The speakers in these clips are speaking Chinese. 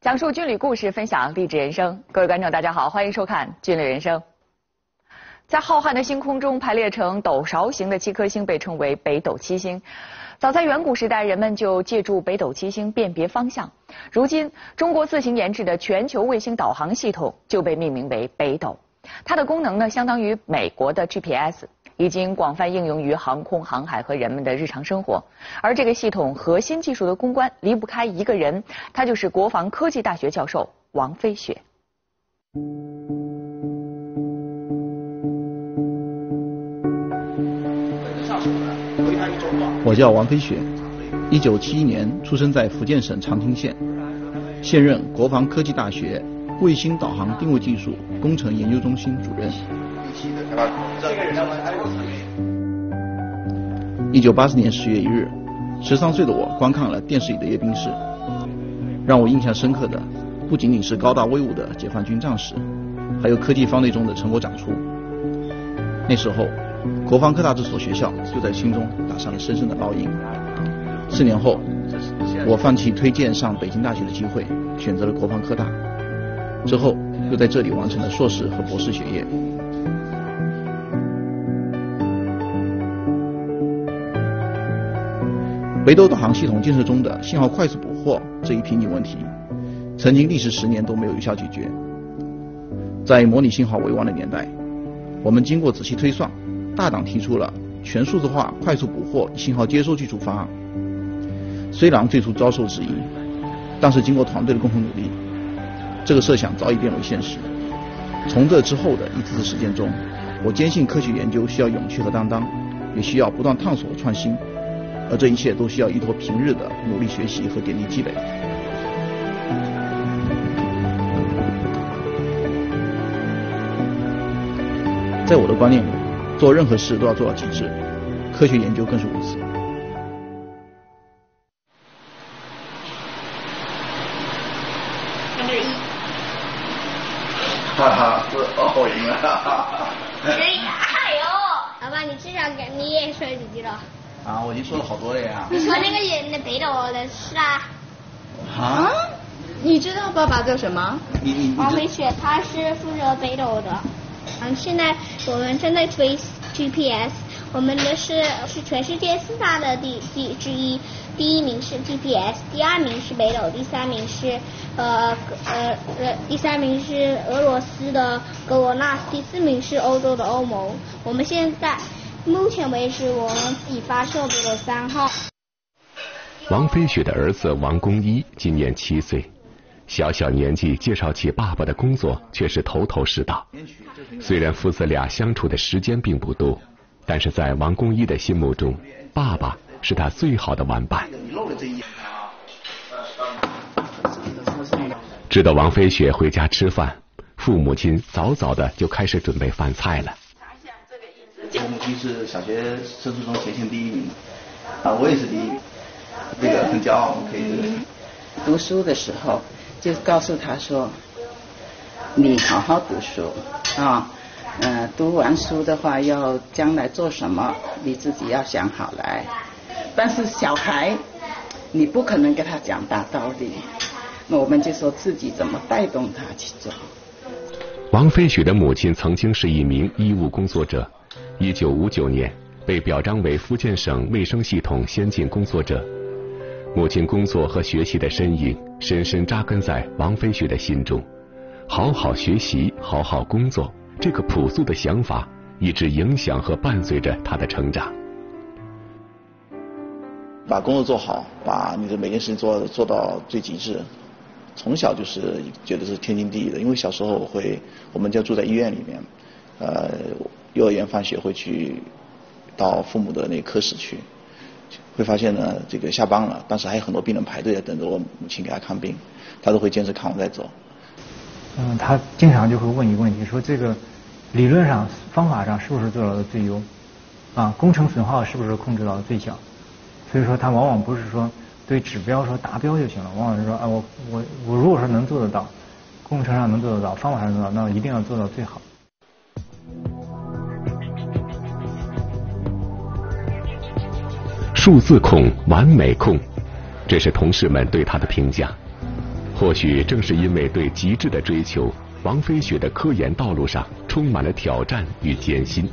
讲述军旅故事，分享励志人生。各位观众，大家好，欢迎收看《军旅人生》。在浩瀚的星空中排列成斗勺形的7颗星被称为北斗七星。早在远古时代，人们就借助北斗七星辨别方向。如今，中国自行研制的全球卫星导航系统就被命名为北斗。它的功能呢，相当于美国的 GPS， 已经广泛应用于航空航海和人们的日常生活。而这个系统核心技术的攻关离不开一个人，他就是国防科技大学教授王飞雪。 我叫王飞雪，1971年出生在福建省长汀县，现任国防科技大学卫星导航定位技术工程研究中心主任。1984年10月1日，13岁的我观看了电视里的阅兵式，让我印象深刻的不仅仅是高大威武的解放军战士，还有科技方队中的成果长出。那时候，国防科大这所学校就在心中打上了深深的烙印。4年后，我放弃推荐上北京大学的机会，选择了国防科大。之后，又在这里完成了硕士和博士学业。北斗导航系统建设中的信号快速捕获这一瓶颈问题，曾经历时10年都没有有效解决。在模拟信号为王的年代，我们经过仔细推算，大胆提出了全数字化快速捕获信号接收技术方案。虽然最初遭受质疑，但是经过团队的共同努力，这个设想早已变为现实。从这之后的一次次实践中，我坚信科学研究需要勇气和担当，也需要不断探索和创新，而这一切都需要依托平日的努力学习和点滴积累。在我的观念里，做任何事都要做到极致，科学研究更是如此。哈哈，我赢了！ 哎呦，老爸，你至少你也说几句了。 啊，我已经说了好多了呀。 你说那个人的北斗的事啊？ 啊？你知道爸爸叫什么？ 王飞雪，他是负责北斗的。现在我们正在推 GPS， 我们的是全世界4大的之一，第1名是 GPS， 第2名是北斗，第3名是俄罗斯的格罗纳斯，第4名是欧洲的欧盟。我们现在目前为止，我们已发射北斗3号。 王飞雪的儿子王公一今年7岁，小小年纪介绍起爸爸的工作却是头头是道。虽然父子俩相处的时间并不多，但是在王公一的心目中，爸爸是他最好的玩伴。知道王飞雪回家吃饭，父母亲早早的就开始准备饭菜了。 我母亲是小学升初中全县第1名，我也是第1名，这个很骄傲，可以。 读书的时候就告诉他说，你好好读书啊，读完书的话要将来做什么，你自己要想好来。但是小孩，你不可能跟他讲大道理，那我们就说自己怎么带动他去做。 王飞雪的母亲曾经是一名医务工作者，1959年被表彰为福建省卫生系统先进工作者。母亲工作和学习的身影深深扎根在王飞雪的心中，好好学习，好好工作，这个朴素的想法一直影响和伴随着他的成长。 把工作做好，把你的每件事情做到最极致，从小就是觉得是天经地义的。因为小时候我们家住在医院里面，幼儿园放学会去到父母的那个科室去，会发现呢，这个下班了，当时还有很多病人排队等着我母亲给他看病，他都会坚持看完再走。 他经常就会问一个问题，说这个理论上方法上是不是做到了最优工程损耗是不是控制到了最小。所以说他往往不是说对指标说达标就行了，往往是说我如果说能做得到，工程上能做得到，方法上能做到，那我一定要做到最好。 数字控、完美控，这是同事们对他的评价。 或许正是因为对极致的追求，王飞雪的科研道路上充满了挑战与艰辛。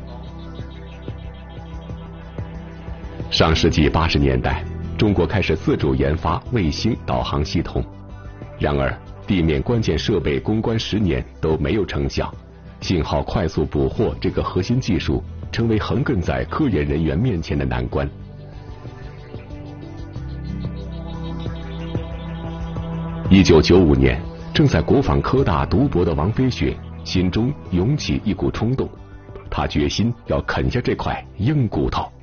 上世纪80年代，中国开始自主研发卫星导航系统，然而地面关键设备攻关10年都没有成效，信号快速捕获这个核心技术成为横亘在科研人员面前的难关。1995年，正在国防科大读博的王飞雪心中涌起一股冲动，他决心要啃下这块硬骨头。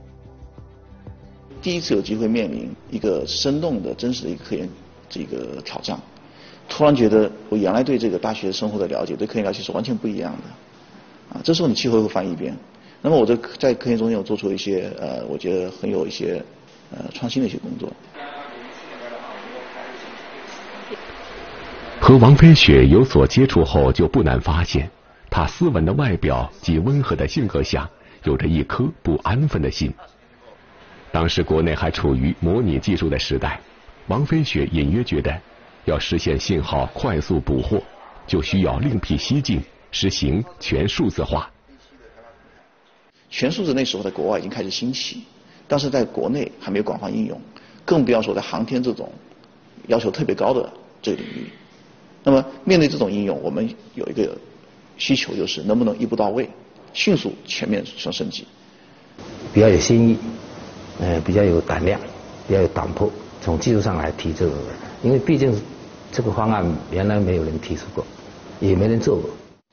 第一次有机会面临一个生动的、真实的一个科研这个挑战，突然觉得我原来对这个大学生活的了解，对科研了解是完全不一样的。这时候你气候会翻一边。那么我在科研中间有做出一些我觉得很有一些创新的一些工作。 和王飞雪有所接触后，就不难发现，她斯文的外表及温和的性格下，有着一颗不安分的心。当时国内还处于模拟技术的时代，王飞雪隐约觉得，要实现信号快速捕获，就需要另辟蹊径，实行全数字化。 全数字那时候在国外已经开始兴起，但是在国内还没有广泛应用，更不要说在航天这种要求特别高的这个领域。那么面对这种应用，我们有一个需求，就是能不能一步到位，迅速全面升级。 比较有新意，比较有胆量，比较有胆魄，从技术上来提这个，因为毕竟这个方案原来没有人提出过，也没人做过。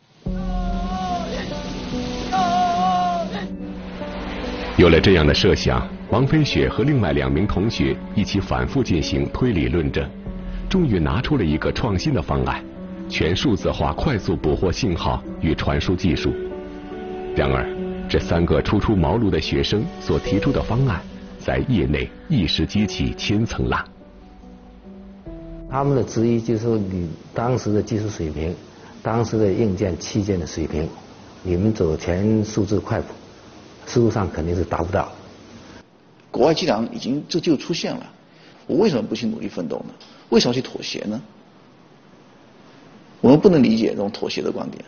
有了这样的设想，王飞雪和另外2名同学一起反复进行推理论证，终于拿出了一个创新的方案——全数字化快速捕获信号与传输技术。然而，这3个初出茅庐的学生所提出的方案，在业内一时激起千层浪。 他们的质疑就是说，你当时的技术水平，当时的硬件器件的水平，你们走全数字快捕，事实上肯定是达不到。 国外既然已经这就出现了，我为什么不去努力奋斗呢？为什么去妥协呢？我们不能理解这种妥协的观点。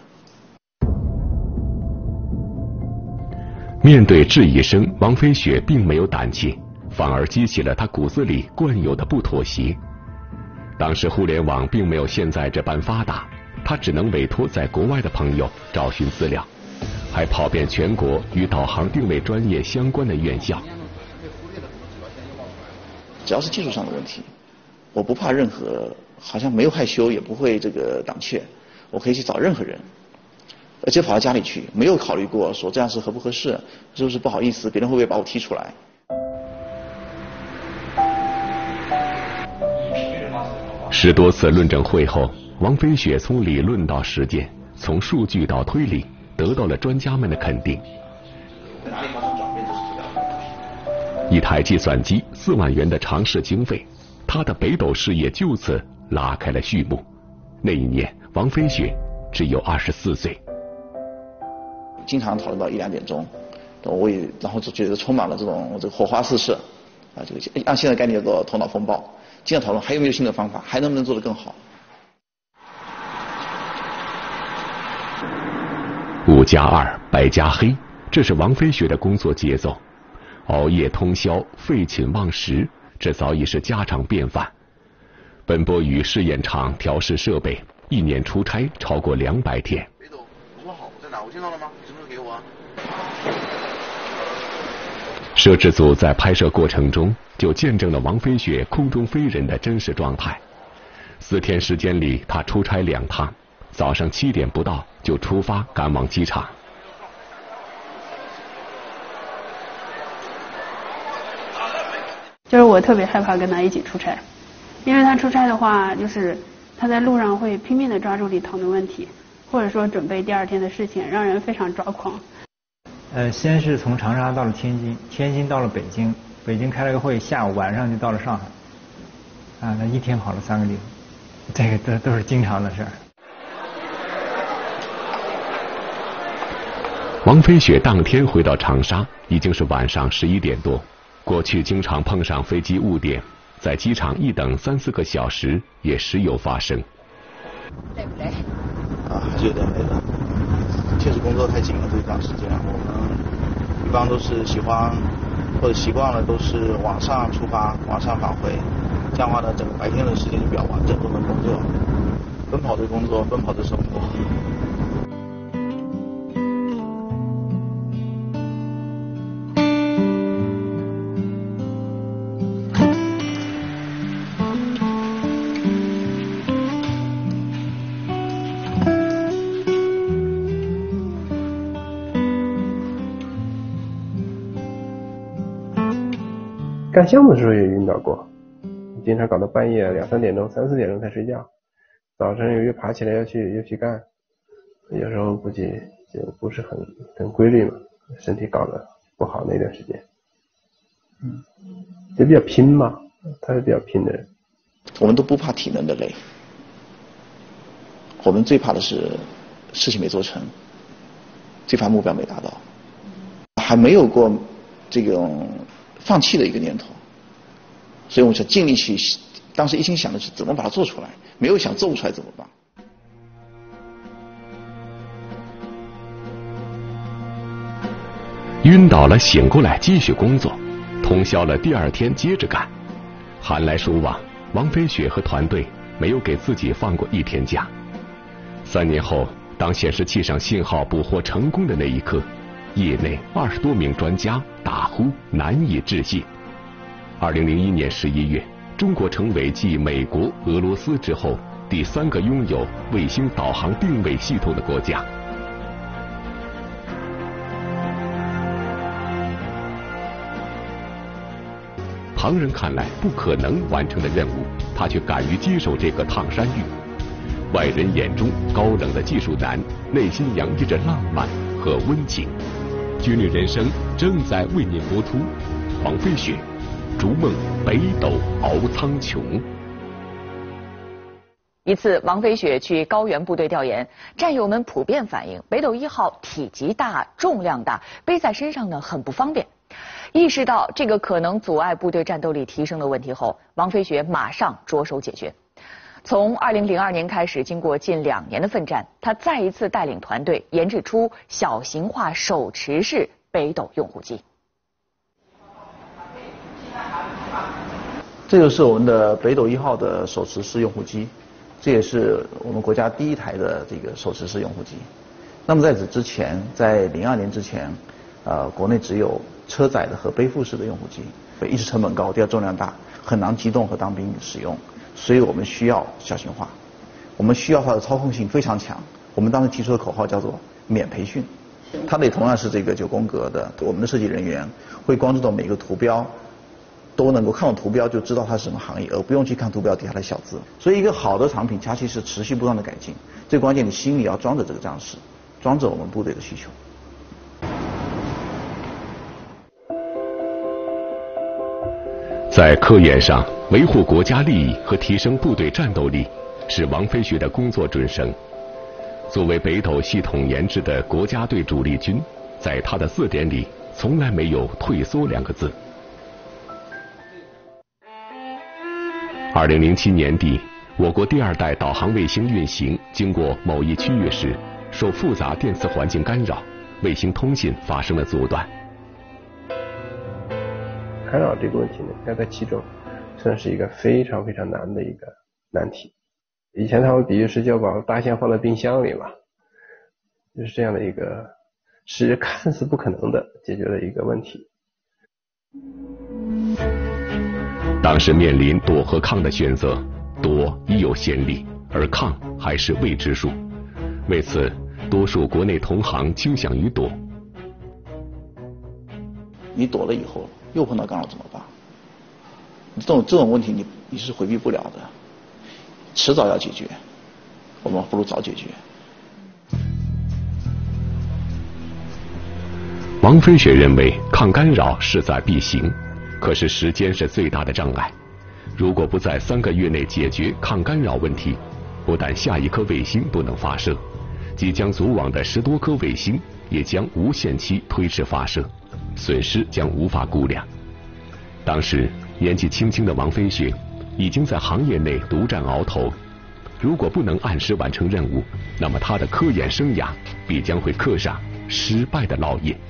面对质疑声，王飞雪并没有胆怯，反而激起了他骨子里惯有的不妥协。当时互联网并没有现在这般发达，他只能委托在国外的朋友找寻资料，还跑遍全国与导航定位专业相关的院校。 只要是技术上的问题，我不怕任何，好像没有害羞，也不会这个胆怯，我可以去找任何人，而且跑到家里去，没有考虑过说这样是合不合适，是不是不好意思，别人会不会把我踢出来。 10多次论证会后，王飞雪从理论到实践，从数据到推理，得到了专家们的肯定。一台计算机4万元的尝试经费，他的北斗事业就此拉开了序幕。那一年，王飞雪只有24岁。 经常讨论到1、2点钟，然后就觉得充满了这个火花四射，这个按现在概念叫做头脑风暴。经常讨论还有没有新的方法，还能不能做得更好。 5+2，白加黑，这是王飞雪的工作节奏。熬夜通宵，废寝忘食，这早已是家常便饭。奔波于试验场调试设备，1年出差超过200天。 北斗，我说好，我在哪？我见到了吗？你什么时候给我啊？ 摄制组在拍摄过程中就见证了王飞雪空中飞人的真实状态。4天时间里，他出差2趟，早上7点不到就出发赶往机场。 就是我特别害怕跟他一起出差，因为他出差的话，就是他在路上会拼命的抓住里头的问题，或者说准备第2天的事情，让人非常抓狂。 先是从长沙到了天津，天津到了北京，北京开了个会，下午晚上就到了上海。那1天跑了3个地方，这个都是经常的事儿。 王飞雪当天回到长沙，已经是晚上11点多。过去经常碰上飞机误点， 在机场一等3、4个小时也时有发生。 累不累？ 还是有点累的。确实工作太紧了，这段时间我们一般都是喜欢或者习惯了都是晚上出发，晚上返回，这样的话呢，整个白天的时间就比较完整，都能工作，奔跑着工作，奔跑着生活。 干项目的时候也晕倒过，经常搞到半夜2、3点钟、3、4点钟才睡觉，早晨又爬起来要去干，有时候估计就不是很规律嘛，身体搞得不好那段时间。也比较拼嘛，他是比较拼的人。 我们都不怕体能的累，我们最怕的是事情没做成，最怕目标没达到，还没有过这种放弃的一个念头，所以我想尽力去，当时一心想的是怎么把它做出来，没有想做不出来怎么办。 晕倒了醒过来继续工作，通宵了第2天接着干，寒来暑往，王飞雪和团队没有给自己放过1天假。3年后，当显示器上信号捕获成功的那一刻，业内20多名专家大呼难以置信。2001年11月，中国成为继美国、俄罗斯之后第3个拥有卫星导航定位系统的国家。旁人看来不可能完成的任务，他却敢于接受这个烫山芋。外人眼中高冷的技术男，内心洋溢着浪漫和温情。军旅人生正在为您播出，王飞雪，逐梦北斗翱苍穹。 一次，王飞雪去高原部队调研，战友们普遍反映，北斗1号体积大、重量大，背在身上呢很不方便。意识到这个可能阻碍部队战斗力提升的问题后，王飞雪马上着手解决。从2002年开始，经过近2年的奋战，他再一次带领团队研制出小型化手持式北斗用户机。 这就是我们的北斗1号的手持式用户机，这也是我们国家第1台的这个手持式用户机。那么在此之前，在02年之前，国内只有车载的和背负式的用户机，一是成本高，第二重量大，很难机动和当兵使用，所以我们需要小型化，我们需要它的操控性非常强。我们当时提出的口号叫做免培训，它也同样是这个9宫格的，我们的设计人员会关注到每个图标，都能够看到图标就知道它是什么行业，而不用去看图标底下的小字。所以一个好的产品，它其实持续不断的改进，最关键你心里要装着这个战士，装着我们部队的需求。 在科研上，维护国家利益和提升部队战斗力是王飞雪的工作准绳。作为北斗系统研制的国家队主力军，在他的字典里从来没有退缩2个字。2007年底，我国第2代导航卫星运行经过某一区域时，受复杂电磁环境干扰，卫星通信发生了阻断。 干扰这个问题呢，应该在其中算是一个非常非常难的一个难题。以前他们比喻是就把大象放在冰箱里嘛，就是这样的一个是看似不可能的解决的一个问题。 当时面临躲和抗的选择，躲已有先例，而抗还是未知数。为此，多数国内同行倾向于躲。 你躲了以后，又碰到干扰怎么办？这种问题你是回避不了的，迟早要解决，我们不如早解决。 王飞雪认为抗干扰势在必行，可是时间是最大的障碍。如果不在3个月内解决抗干扰问题，不但下一颗卫星不能发射，即将组网的10多颗卫星也将无限期推迟发射，损失将无法估量。当时年纪轻轻的王飞雪已经在行业内独占鳌头。如果不能按时完成任务，那么他的科研生涯必将会刻上失败的烙印。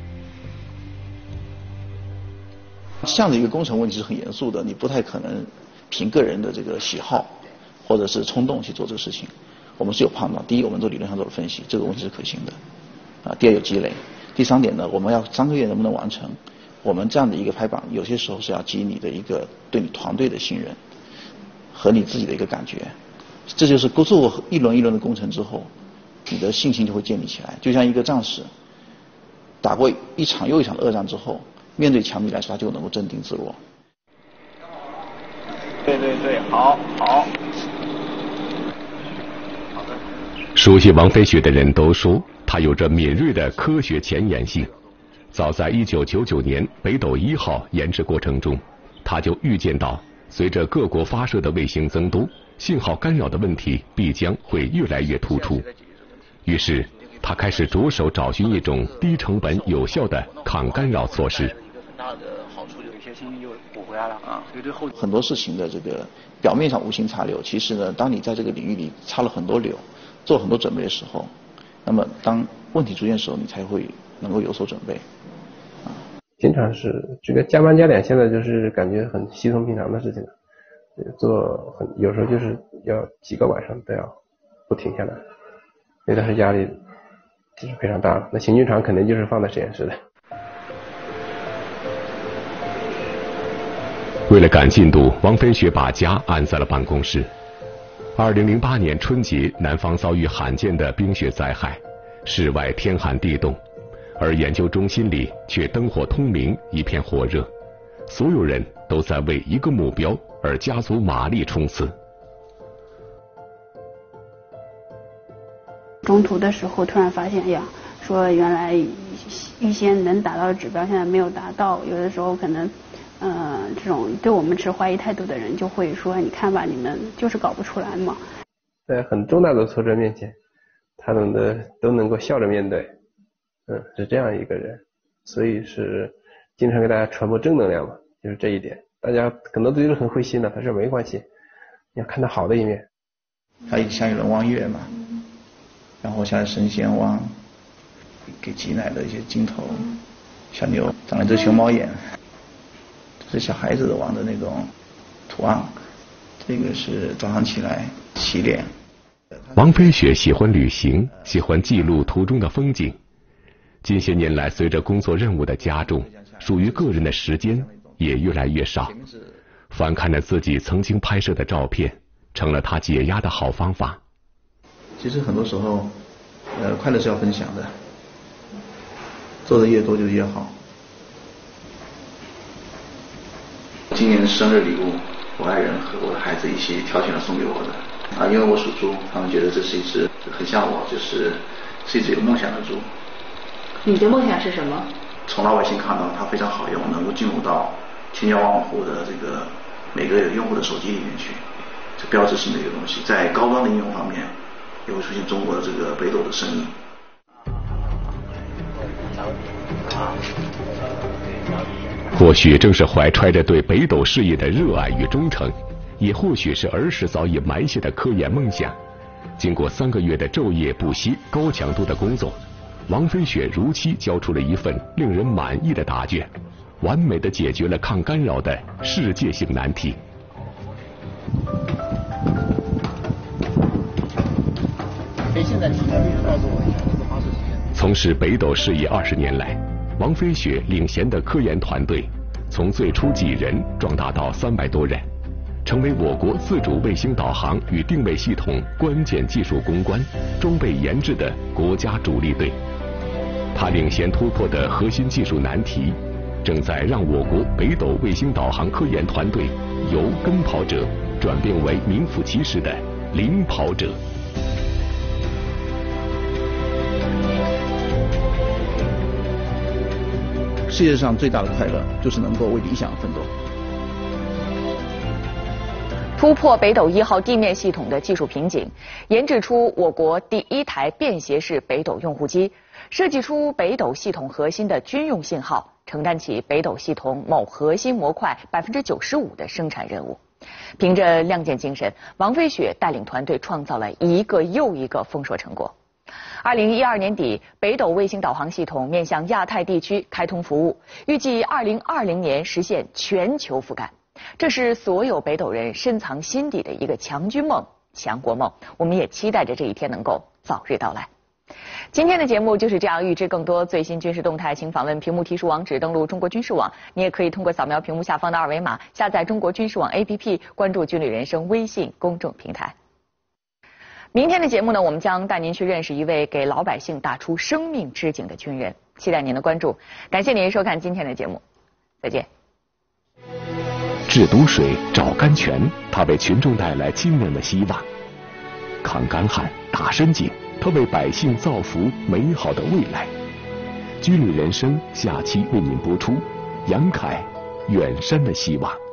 这样的一个工程问题是很严肃的，你不太可能凭个人的这个喜好或者是冲动去做这个事情。我们是有判断，第一，我们做理论上做了分析，这个问题是可行的，第二有积累，第三点呢，我们要3个月能不能完成？我们这样的一个拍板，有些时候是要基于你的一个对你团队的信任和你自己的一个感觉。这就是做过一轮一轮的工程之后，你的信心就会建立起来。就像一个战士打过一场又一场的恶战之后，面对强敌来说，他就能够镇定自若。 对，好。 熟悉王飞雪的人都说，他有着敏锐的科学前沿性。早在1999年北斗1号研制过程中，他就预见到，随着各国发射的卫星增多，信号干扰的问题必将会越来越突出。于是，他开始着手找寻一种低成本有效的抗干扰措施。 很大的好处就有些星星就补回来了啊，所以对后很多事情的这个表面上无心插柳，其实呢，当你在这个领域里插了很多柳，做很多准备的时候，那么当问题出现的时候，你才会能够有所准备。 经常是这个加班加点，现在就是感觉很稀松平常的事情了。有时候就是要几个晚上都要不停下来，所以当时压力就是非常大。那行军场肯定就是放在实验室的。 为了赶进度，王飞雪把家安在了办公室。2008年春节，南方遭遇罕见的冰雪灾害，室外天寒地冻，而研究中心里却灯火通明，一片火热，所有人都在为一个目标而加足马力冲刺。 中途的时候突然发现，哎呀，说原来预先能达到的指标现在没有达到，有的时候可能这种对我们持怀疑态度的人就会说，你看吧，你们就是搞不出来嘛。 在很重大的挫折面前，他们都能够笑着面对，是这样一个人，所以是经常给大家传播正能量嘛，就是这一点。大家可能都觉得很灰心的，他说没关系，你要看他好的一面。 他像有人望月嘛，然后像神仙望给挤奶的一些镜头，小牛长了只熊猫眼，这是小孩子的望的那种图案。这个是早上起来洗脸。 王飞雪喜欢旅行，喜欢记录途中的风景。近些年来，随着工作任务的加重，属于个人的时间也越来越少。翻看着自己曾经拍摄的照片，成了他解压的好方法。 其实很多时候，快乐是要分享的，做的越多就越好。今年的生日礼物，我爱人和我的孩子一起挑选了送给我的。因为我属猪，他们觉得这是一只很像我，是一只有梦想的猪。 你的梦想是什么？ 从老百姓看到它非常好用，能够进入到千家万户的这个每个用户的手机里面去，这标志性的一个东西，在高端的应用方面也会出现中国的这个北斗的身影。 或许正是怀揣着对北斗事业的热爱与忠诚，也或许是儿时早已埋下的科研梦想，经过3个月的昼夜不息、高强度的工作，王飞雪如期交出了一份令人满意的答卷，完美地解决了抗干扰的世界性难题。 现在你必须告诉我一下这个发射时间。 从事北斗事业20年来，王飞雪领衔的科研团队从最初几人壮大到300多人，成为我国自主卫星导航与定位系统关键技术攻关、装备研制的国家主力队。他领衔突破的核心技术难题，正在让我国北斗卫星导航科研团队由跟跑者转变为名副其实的领跑者。 世界上最大的快乐就是能够为理想奋斗。 突破北斗1号地面系统的技术瓶颈，研制出我国第1台便携式北斗用户机，设计出北斗系统核心的军用信号， 承担起北斗系统某核心模块95%的生产任务。凭着亮剑精神，王飞雪带领团队创造了一个又一个丰硕成果。2012年底，北斗卫星导航系统面向亚太地区开通服务，预计2020年实现全球覆盖。这是所有北斗人深藏心底的一个强军梦、强国梦。我们也期待着这一天能够早日到来。今天的节目就是这样，预知更多最新军事动态，请访问屏幕提示网址，登录中国军事网。你也可以通过扫描屏幕下方的二维码，下载中国军事网 APP， 关注军旅人生微信公众平台。明天的节目呢，我们将带您去认识一位给老百姓打出生命之井的军人，期待您的关注。感谢您收看今天的节目，再见。 治毒水、找甘泉，它为群众带来清凉的希望；抗干旱、打深井，它为百姓造福美好的未来。军旅人生下期为您播出杨凯远山的希望。